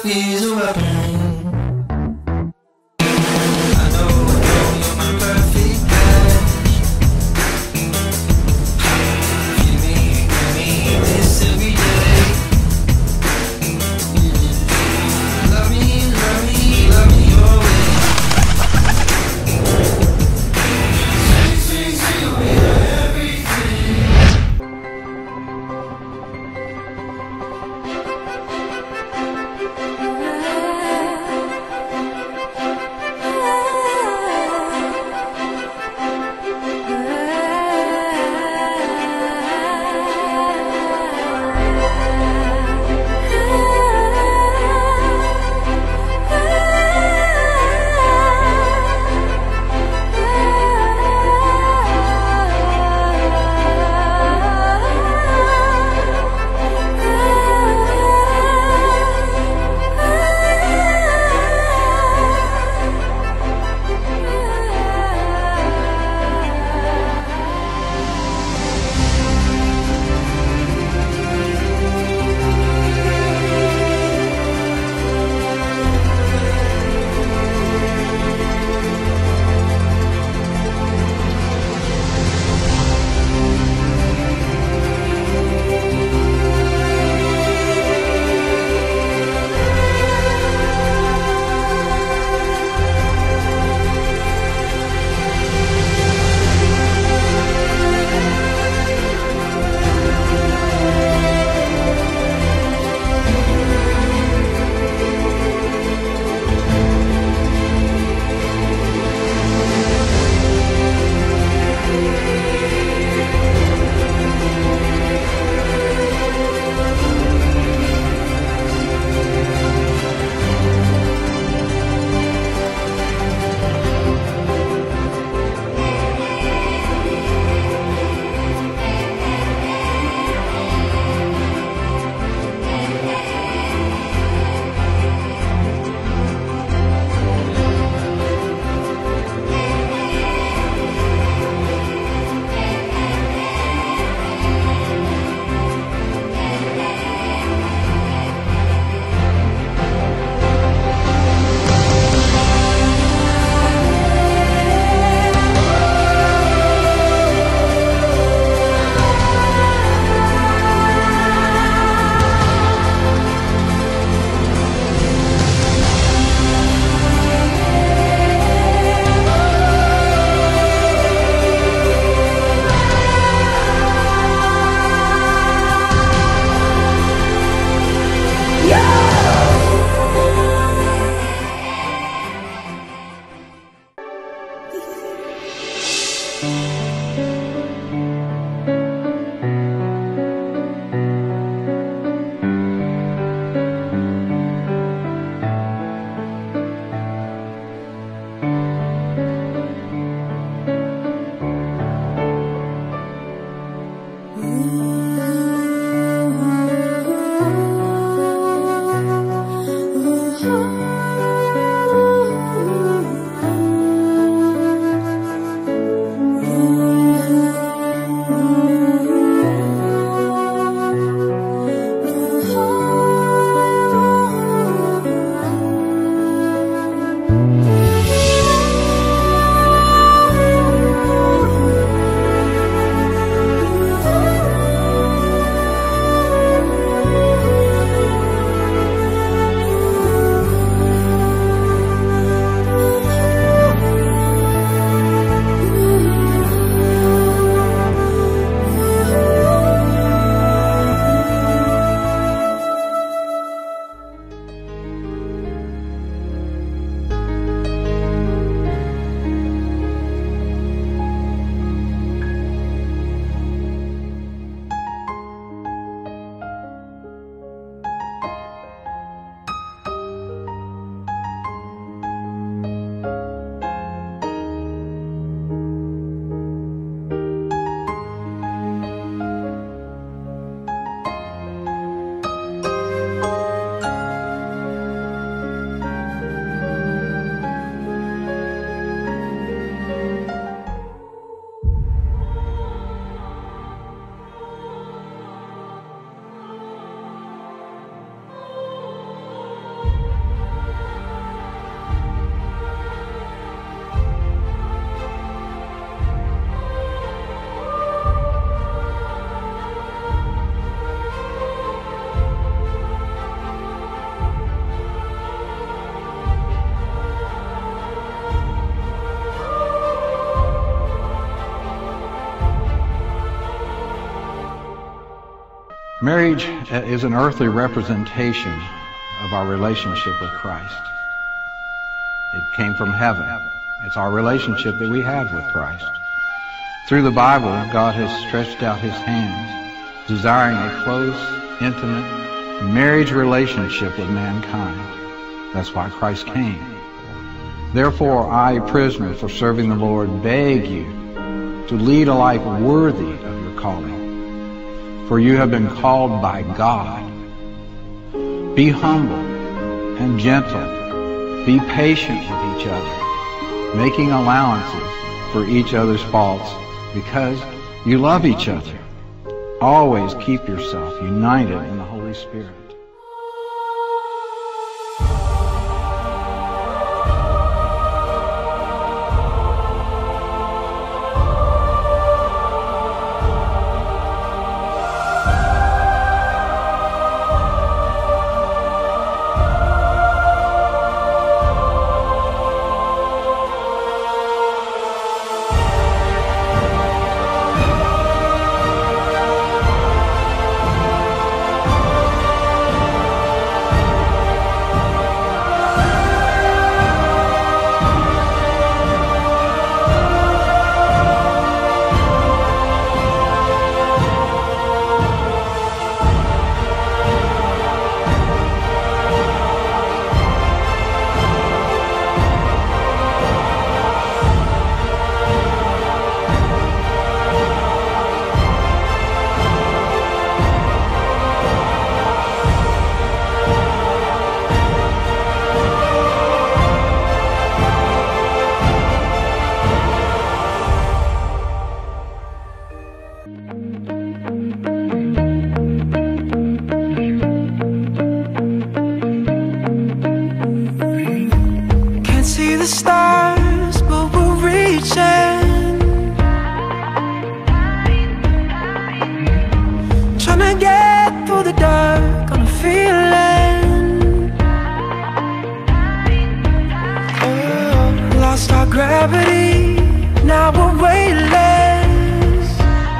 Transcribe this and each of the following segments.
is a weapon. I know you're my perfect match. Give me this every day. Love me your way. Say, we're everything. Marriage is an earthly representation of our relationship with Christ. It came from heaven. It's our relationship that we have with Christ. Through the Bible, God has stretched out His hands, desiring a close, intimate marriage relationship with mankind. That's why Christ came. Therefore, I, a prisoner for serving the Lord, beg you to lead a life worthy of your calling. For you have been called by God. Be humble and gentle. Be patient with each other, making allowances for each other's faults because you love each other. Always keep yourself united in the Holy Spirit. The stars, but we're reaching, trying to get through the dark on a feeling. Oh, lost our gravity, now we're weightless.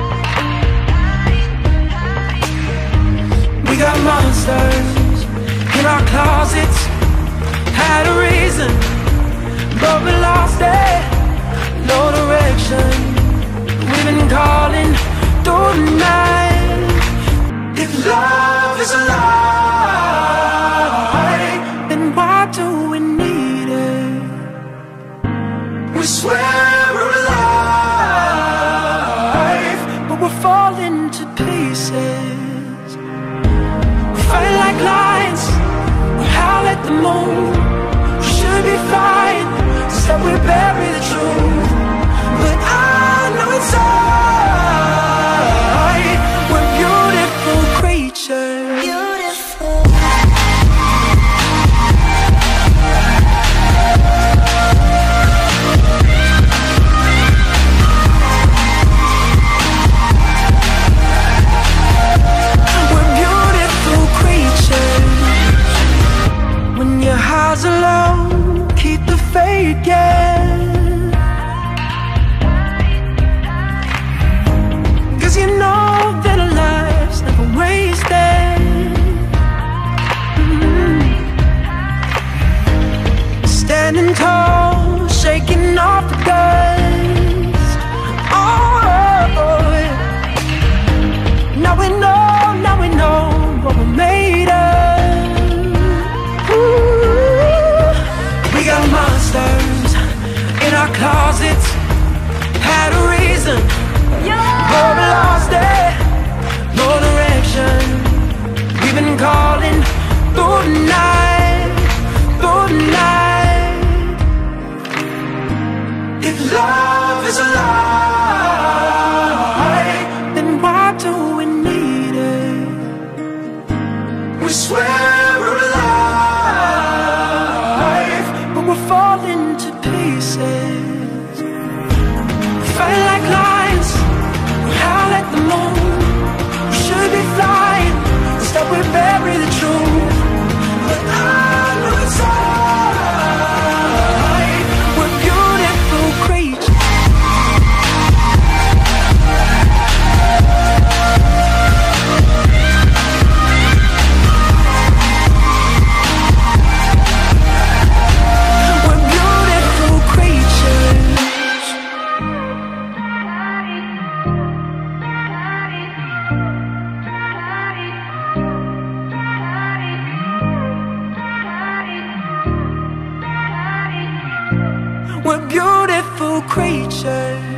We got monsters in our closets, had a reason, but we lost it, no direction. We've been calling through the night. If love is a lie, then why do we need it? We swear we're alive, but we're falling to pieces. We fight like lions, we howl at the moon. We should be fine, that we bury the truth, but I know inside we're beautiful creatures. Beautiful. We're beautiful creatures. When your highs are low, keep the faith, yeah. 'Cause you know that our life's never wasted. Standing tall, shaking off the dust. Oh, now we know what we're made of. Ooh. We got monsters in our closets, had a reason, but we lost it, no direction. We've been calling through the night, through the night. If love is a lie, then why do we need it? We swear we're alive, but we're falling to pieces. We fight like lions, we howl at the moon. We should be flying, instead we bury the truth. But I know inside we're beautiful creatures. creatures